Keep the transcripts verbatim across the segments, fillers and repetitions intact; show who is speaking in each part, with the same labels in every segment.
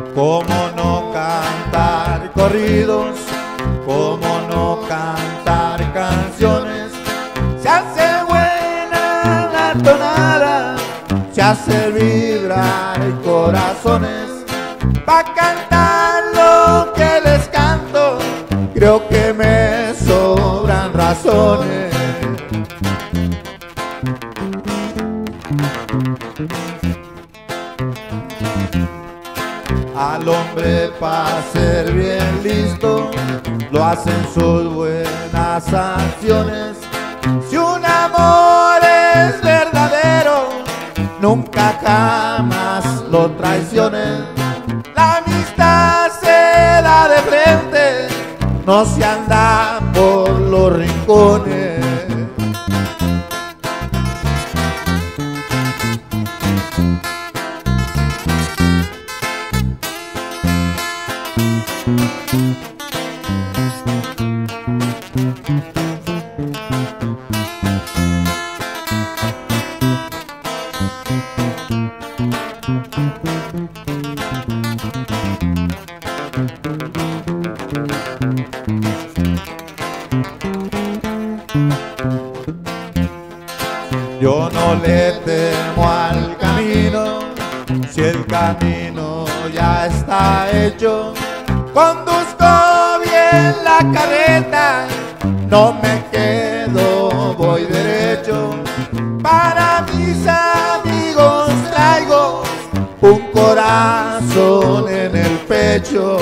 Speaker 1: ¿Cómo no cantar corridos? ¿Cómo no cantar canciones? Se hace buena la tonada, se hace vibrar corazones. Pa' cantar lo que les canto, creo que me sobran razones. Al hombre para ser bien listo lo hacen sus buenas acciones. Si un amor es verdadero, nunca jamás lo traiciones. La amistad se da de frente, no se anda por los rincones. Yo no le temo al camino, si el camino ya está hecho. Conduzco bien la carreta, no me quedo, voy derecho. Para mis amigos traigo un corazón en el pecho.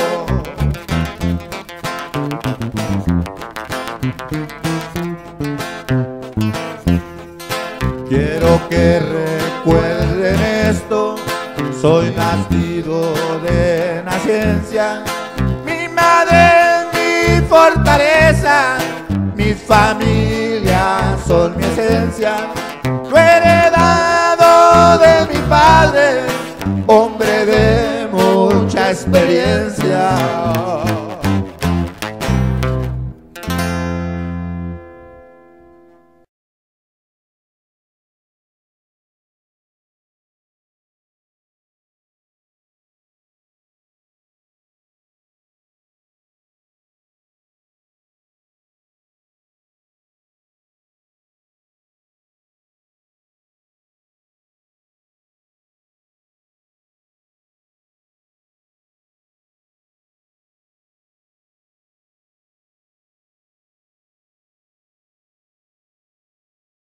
Speaker 1: Quiero que recuerden esto, soy nacido de nacencia. Mi madre es mi fortaleza, mis familias son mi esencia. Lo he heredado de mi padre, hombre de mucha experiencia.